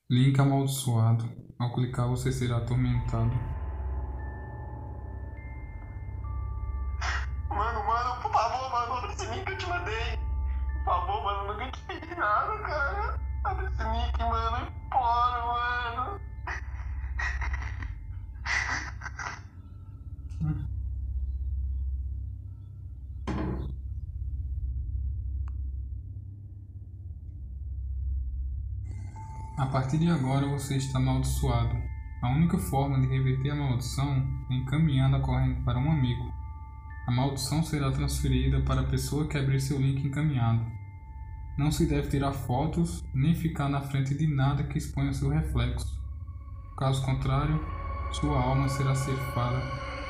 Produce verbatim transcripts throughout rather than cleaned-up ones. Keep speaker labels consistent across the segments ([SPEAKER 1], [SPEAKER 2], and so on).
[SPEAKER 1] Link amaldiçoado. Ao clicar, você será atormentado.
[SPEAKER 2] Mano, mano, por favor, mano, abre esse link que eu te mandei. Por favor, mano, eu nunca te pedi nada, cara. Abre esse link, mano, imploro, mano.
[SPEAKER 1] A partir de agora, você está amaldiçoado. A única forma de reverter a maldição é encaminhando a corrente para um amigo. A maldição será transferida para a pessoa que abrir seu link encaminhado. Não se deve tirar fotos nem ficar na frente de nada que exponha seu reflexo. Caso contrário, sua alma será ceifada.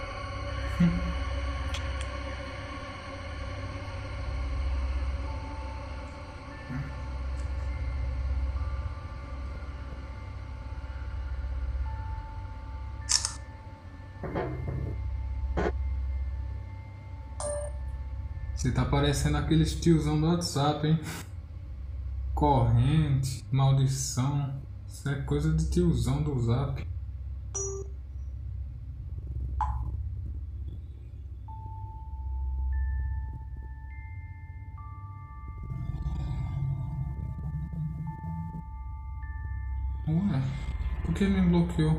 [SPEAKER 1] Você tá parecendo aqueles tiozão do WhatsApp, hein? Corrente, maldição. Isso é coisa de tiozão do Zap. Ué, por que me bloqueou?